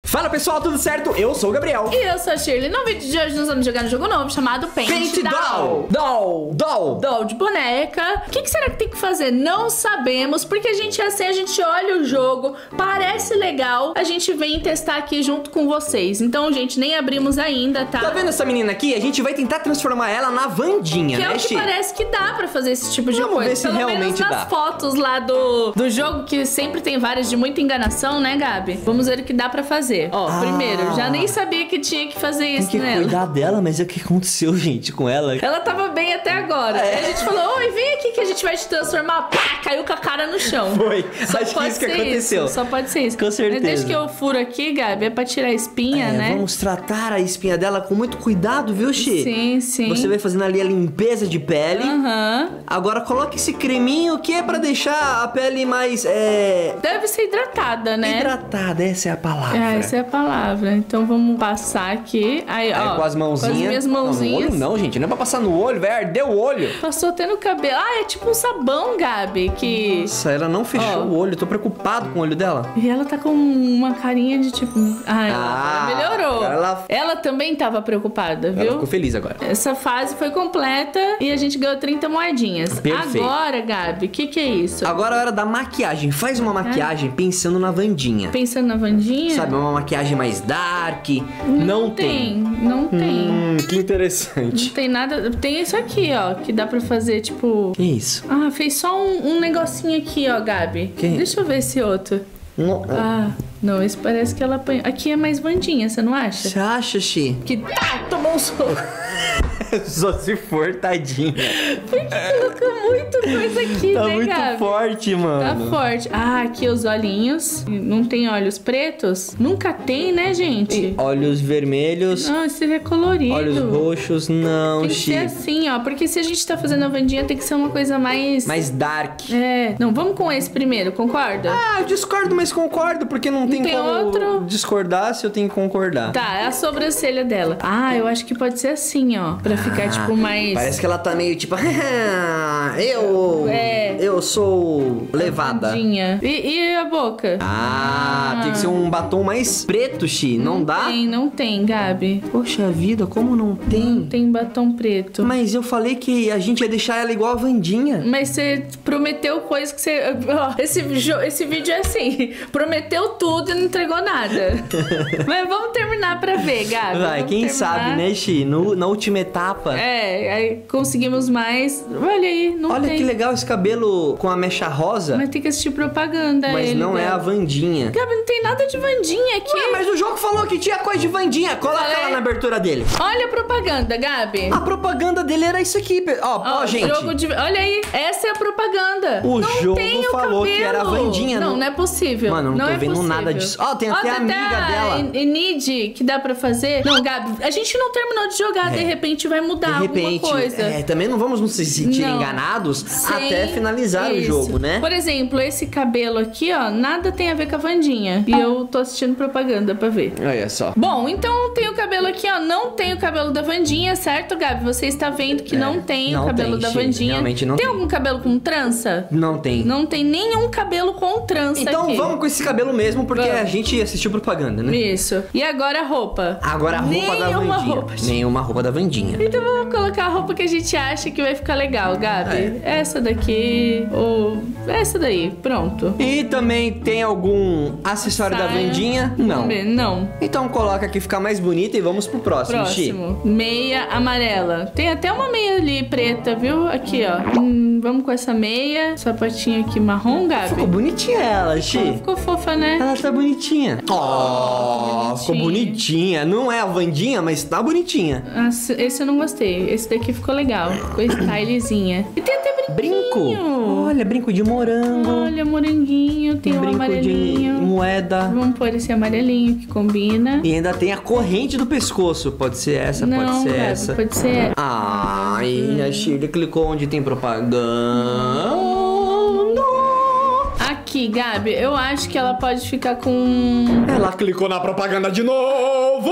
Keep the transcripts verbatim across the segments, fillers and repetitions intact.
Fala pessoal, tudo certo? Eu sou o Gabriel. E eu sou a Shirley. No vídeo de hoje nós vamos jogar um jogo novo chamado Paint, Paint Doll. Doll. Doll. Doll de boneca. O que, que será que tem que fazer? Não sabemos, porque a gente é assim, a gente olha o jogo, parece legal, a gente vem testar aqui junto com vocês. Então, gente, nem abrimos ainda, tá? Tá vendo essa menina aqui? A gente vai tentar transformar ela na Wandinha, que né, é o que Chi? parece que dá pra fazer esse tipo de Vamos coisa. ver se Pelo realmente menos nas dá. fotos lá do, do jogo, que sempre tem várias de muita enganação, né, Gabi? Vamos ver o que dá pra fazer. Ó, Ah. primeiro, já nem sabia que tinha que fazer isso Tem que nela. cuidar dela, mas é o que aconteceu, gente, com ela? Ela tava bem até agora. É. Aí a gente falou, oi, vem aqui que a gente vai te transformar. Pá, caiu com a cara no chão. Foi. Só Acho que pode isso que ser aconteceu. Isso. Só pode ser isso. Com certeza. Mas desde que eu furo aqui, Gabi, é pra tirar a espinha, É, né? vamos tratar a espinha dela com muito cuidado, viu, Chi? Sim, sim. Você vai fazendo ali a limpeza de pele. Aham. Agora coloque esse creminho que é pra deixar a pele mais, é... Deve ser hidratada, né? hidratada, essa é a palavra. É, essa é a palavra. Então vamos passar aqui. Aí, Aí, ó. com as mãozinhas. Com as minhas Não, no mãozinhas. olho não, gente. Não é pra passar no olho, vai arder o olho. Passou até no cabelo. Ah, é tipo um sabão, Gabi, que... Nossa, ela não fechou Ó. o olho. Tô preocupado com o olho dela. E ela tá com uma carinha de tipo... Ai, Ah, ela melhorou. ela- Ela também tava preocupada, Ela viu? ficou feliz agora. Essa fase foi completa e a gente ganhou trinta moedinhas. Perfeito. Agora, Gabi, o que que é isso? Agora é a hora da maquiagem. Faz uma maquiagem pensando na Wandinha. Pensando na Wandinha? Sabe, uma maquiagem mais dark. Não, tem. Não tem. Hum, que Não interessante. tem nada. Tem isso aqui, ó, que dá pra fazer, tipo... Que isso? Ah, fez só um, um negocinho aqui, ó, Gabi. Que? Deixa eu ver esse outro. No- Ah, não, esse parece que ela apanhou. Aqui é mais Wandinha, você não acha? Você acha, Chi? Que tá, tomou um soco. Só se for, tadinha. Por que colocou muito coisa aqui, Tá né, muito Gabi? forte, Tá mano. forte. Ah, aqui os olhinhos. Não tem olhos pretos? Nunca tem, né, gente? Olhos vermelhos, Não, esse é colorido. olhos roxos, não, Tem que Chi. ser assim, ó. Porque se a gente tá fazendo a Wandinha, tem que ser uma coisa mais... Mais dark. É. Não, vamos com esse primeiro, concorda? Ah, eu discordo, mas concordo, porque não tem, tem como outro? discordar se eu tenho que concordar. Tá, é a sobrancelha dela. Ah, eu acho que pode ser assim, ó. Pra ficar, Ah, tipo, mais... Parece que ela tá meio tipo, eu, É. eu sou levada. Wandinha. E, e a boca? Ah, tem que ser um batom mais preto, Chi, não, dá? Tem, não tem, Gabi. Poxa vida, como não tem? Não tem batom preto. Mas eu falei que a gente ia deixar ela igual a Wandinha. Mas você prometeu coisa que você... Ó, esse, jo- esse vídeo é assim. Prometeu tudo e não entregou nada. Mas vamos terminar pra ver, Gabi. Vai, Vamos quem terminar. sabe, né, Chi? No, na última etapa. É, aí conseguimos mais. Olha aí, não Olha tem. que legal esse cabelo com a mecha rosa. Mas tem que assistir propaganda. Mas ele, não é a Gabi. Wandinha. Gabi, não tem nada de Wandinha aqui. Ué, mas o jogo falou que tinha coisa de Wandinha. Coloca Falei. ela na abertura dele. Olha a propaganda, Gabi. A propaganda dele era isso aqui. pe- Ó, ó, Ó, gente. jogo de... Olha aí, essa é a propaganda. O não jogo tem o falou cabelo. que era a Wandinha, Não, não- não é possível. Mano, não tô é vendo possível. nada disso. Ó, tem até a amiga dela. E Enid que dá pra fazer. Não, Gabi, a gente não terminou de jogar. De repente vai mudar De repente, alguma coisa. é, também não vamos nos sentir Não. enganados Sem até finalizar isso. o jogo, né? Por exemplo, esse cabelo aqui, ó, nada tem a ver com a Wandinha. E eu tô assistindo propaganda pra ver. Olha só. Bom, então tem o cabelo aqui, ó. Não tem o cabelo da Wandinha, certo, Gabi? Você está vendo que É, não tem não o cabelo tem, da Chi, Wandinha. realmente não tem tem. algum cabelo com trança? Não tem. Não tem nenhum cabelo com trança Então aqui. vamos com esse cabelo mesmo, porque Vamos. a gente assistiu propaganda, né? Isso. E agora a roupa? Agora a roupa da Nenhuma Wandinha. roupa. Nenhuma roupa da Wandinha. Então vamos colocar a roupa que a gente acha que vai ficar legal, Gabi. Essa daqui ou essa daí. Pronto. E também tem algum acessório da Saia. Wandinha? Não. Não. Então coloca aqui ficar mais bonita e vamos pro próximo, Chi. Próximo. Meia amarela. Tem até uma meia ali preta, viu? Aqui, ó. Hum, vamos com essa meia. Sapatinho aqui marrom, Gabi. Ficou bonitinha ela, Chi. Ficou fofa, né? Ela tá bonitinha. Oh, ficou bonitinha. Não é a Wandinha, mas tá bonitinha. Nossa, esse eu não gostei. Esse daqui ficou legal. Ficou stylezinha. E tem até Brinco. brinquinho. Olha, brinco de morango. Olha, moranguinho. Tem um brinco de amarelinho. moeda. Vamos pôr esse amarelinho que combina. E ainda tem a corrente do pescoço. Pode ser essa, não, pode ser Gabi, essa. pode ser. Ai, a Shirley clicou onde tem propaganda. Aqui, Gabi, eu acho que ela pode ficar com... Ela clicou na propaganda de novo!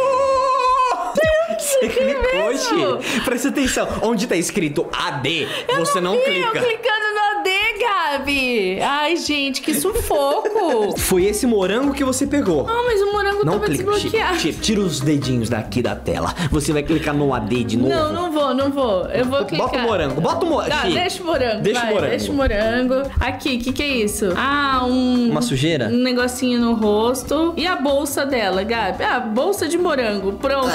Você clicou, mesmo? Chi? Presta atenção. Onde tá escrito A D, você não vi clica. eu clicando no A D, Gabi. Gabi! Ai, gente, que sufoco! Foi esse morango que você pegou. Ah, mas o morango Não tava clica, desbloqueado. tira, tira os dedinhos daqui da tela. Você vai clicar no A D de novo. Não, não vou, não vou. Eu vou clicar. Bota o morango, bota o morango. Tá, deixa o morango. Deixa vai, o morango. Deixa o morango. Aqui, o que, que é isso? Ah, um. Uma sujeira? Um negocinho no rosto. E a bolsa dela, Gabi? Ah, bolsa de morango. Pronto.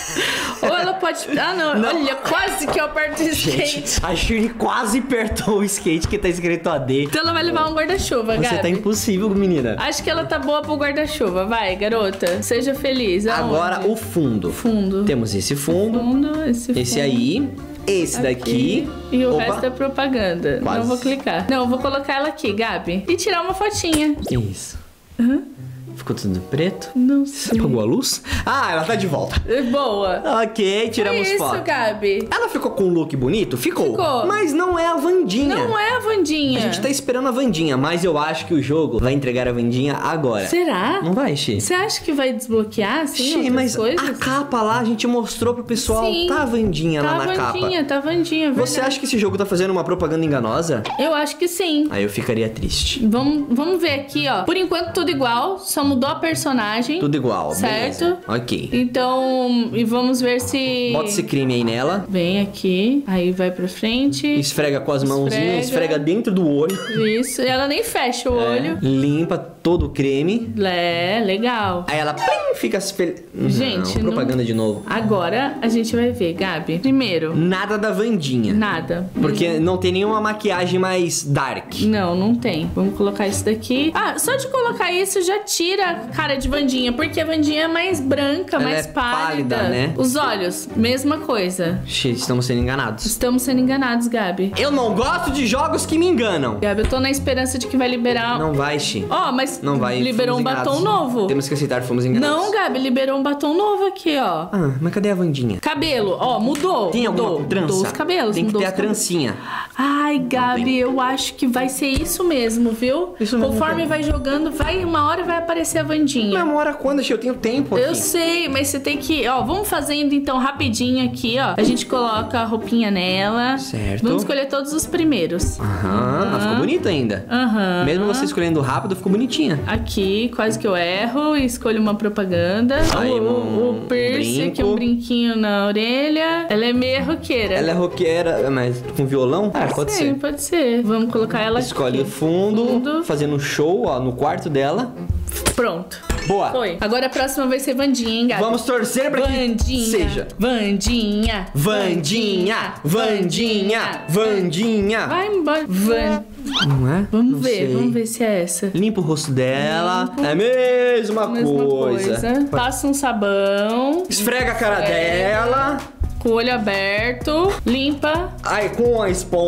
Ou ela pode. Ah, não. Não. Olha, quase que eu aperto o skate. Gente, a Shirley quase apertou o skate que tá escrito A D. Então ela vai levar um guarda-chuva, Gabi. Você tá impossível, menina. Acho que ela tá boa pro guarda-chuva. Vai, garota. Seja feliz. Aonde? Agora o fundo. Fundo. Temos esse fundo, Fundo, esse esse fundo. aí, esse Aqui, daqui. E o Opa. resto é propaganda. Quase. Não vou clicar. Não, eu vou colocar ela aqui, Gabi. E tirar uma fotinha. Que isso? Uhum. Ficou tudo preto? Não Você sei. apagou a luz? Ah, ela tá de volta. Boa. Ok, tiramos Foi isso, foto. Gabi. Ela ficou com um look bonito? Ficou. Ficou. Mas não é a Wandinha. Não é a Wandinha. A gente tá esperando a Wandinha, mas eu acho que o jogo vai entregar a Wandinha agora. Será? Não vai, Xi? Você acha que vai desbloquear, assim, Xi, outras mas coisas? a capa lá, a gente mostrou pro pessoal. Sim. Tá a Wandinha Tá lá na Wandinha, capa. tá Wandinha, verdade. Você acha que esse jogo tá fazendo uma propaganda enganosa? Eu acho que sim. Aí eu ficaria triste. Vamos, vamos ver aqui, ó. Por enquanto, tudo igual. Só mudou a personagem. Tudo igual, Certo. beleza. Ok. Então, e vamos ver se... Bota esse creme aí nela. Vem aqui, aí vai pra frente. Esfrega com as mãozinhas, esfrega dentro do olho. Isso, ela nem fecha o olho. Limpa todo o creme. É, legal. Aí ela plim, fica fel... Gente, não, propaganda não- de novo. Agora a gente vai ver, Gabi. Primeiro, Nada da Wandinha. nada. Porque não tem nenhuma maquiagem mais dark. Não, não tem. Vamos colocar isso daqui. Ah, só de colocar isso já tira a cara de Wandinha, porque a Wandinha é mais branca, Ela mais é pálida. pálida, né? Os olhos, mesma coisa. Xi, estamos sendo enganados. Estamos sendo enganados, Gabi. Eu não gosto de jogos que me enganam. Gabi, eu tô na esperança de que vai liberar... Não vai, Xi. Ó, mas Não vai. liberou um fomos batom enganados. novo. Temos que aceitar, fomos enganados. Não, Gabi, liberou um batom novo aqui, ó. Ah, mas cadê a Wandinha? Cabelo, ó, mudou. Tem mudou, alguma trança? Mudou os cabelos. Tem que mudou ter os a cabelos. trancinha. Ai, Gabi, tem. eu acho que vai ser isso mesmo, viu? Isso mesmo, Conforme Gabi. vai jogando, vai uma hora vai aparecer a Wandinha. Mas uma hora quando, Xi? Eu tenho tempo aqui. Eu sei, mas você tem que... Ó, vamos fazendo então rapidinho aqui, ó. A gente coloca a roupinha nela. Certo. Vamos escolher todos os primeiros. Aham, ela ficou bonita ainda. Aham. Mesmo você escolhendo rápido, ficou bonitinha. Aqui, quase que eu erro e escolho uma propaganda. Aí, o, o, um o piercing, brinco. aqui um brinquinho na orelha. Ela é meio roqueira. Ela é roqueira, mas com violão? Ah, pode Sim, ser. pode ser. Vamos colocar ela Escolhe o aqui. fundo, Fundo. fazendo um show, ó, no quarto dela. Pronto. Boa. Foi. Agora a próxima vai ser Wandinha, hein, Gabi? Vamos torcer pra que Vandinha. seja. Vandinha. Vandinha, Vandinha, Vandinha. Vai embora. Van... Não é? Vamos Não ver, sei. vamos ver se é essa. Limpa o rosto dela. É a mesma, Mesma coisa. coisa. Passa um sabão. Esfrega a cara Esfrega. dela. Com o olho aberto. Limpa. Aí com a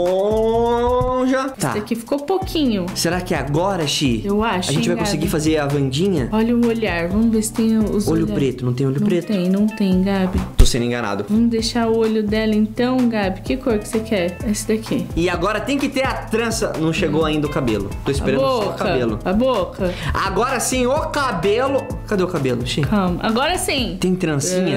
esponja. Tá. Esse aqui ficou pouquinho. Será que é agora, Xi? Eu acho, A gente hein, vai Gabi? conseguir fazer a Wandinha? Olha o olhar. Vamos ver se tem os Olho olhares. preto, não tem olho Não preto? tem, não tem, Gabi. Tô sendo enganado. Vamos deixar o olho dela então, Gabi. Que cor que você quer? Esse daqui. E agora tem que ter a trança. Não chegou ainda o cabelo. Tô A esperando só o boca. cabelo. A boca. Agora sim, o cabelo. Cadê o cabelo, Xi? Calma. Agora sim. Tem trancinha?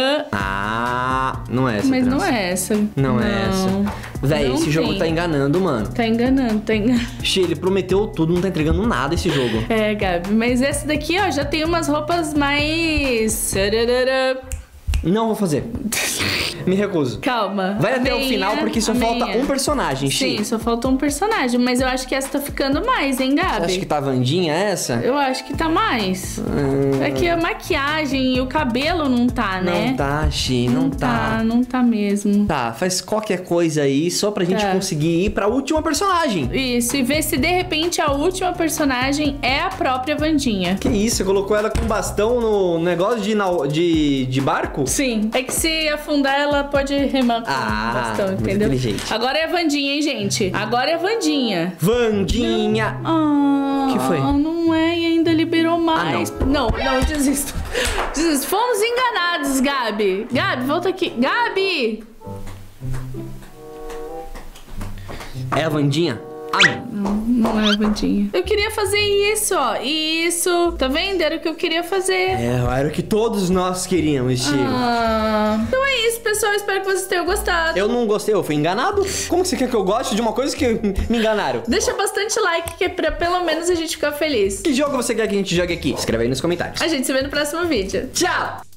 Ah, Ah, não é essa mas trança. não é essa. Não, é essa. Véi, Não esse jogo tem. tá enganando, mano. Tá enganando, tá enganando. Xi, ele prometeu tudo, não tá entregando nada esse jogo. É, Gabi. Mas esse daqui, ó, já tem umas roupas mais... Sararara. Não vou fazer. Me recuso. Calma. Vai A até o meia, final, porque só a falta meia. um personagem, Xi. Sim, só falta um personagem. Mas eu acho que essa tá ficando mais, hein, Gabi? Acho que tá a Wandinha essa? Eu acho que tá mais. Hum, É que a maquiagem e o cabelo não tá, né? Não tá, Xi, não, tá. Não tá mesmo. Tá, faz qualquer coisa aí só pra gente Tá. conseguir ir pra última personagem. Isso, e ver se de repente a última personagem é a própria Wandinha. Que isso, você colocou ela com bastão no negócio de, nau- de, de barco? Sim. É que se afundar, ela pode remar com Ah, bastão, muito entendeu? inteligente. Agora é a Wandinha, hein, gente? Agora é a Wandinha. Wandinha! Ah, Que foi? não é e ainda liberou mais. não. não, desisto. Desisto. Fomos enganados, Gabi. Gabi, volta aqui. Gabi! É a Wandinha? Ah, Não, não é a Wandinha. Eu queria fazer isso, ó. Isso. Tá vendo? Era o que eu queria fazer. é, era o que todos nós queríamos, Chico. Ah, então é isso, pessoal. Espero que vocês tenham gostado. Eu não gostei, eu fui enganado. Como que você quer que eu goste de uma coisa que me enganaram? Deixa bastante like, que é pra pelo menos a gente ficar feliz. Que jogo você quer que a gente jogue aqui? Escreve aí nos comentários. A gente se vê no próximo vídeo. Tchau!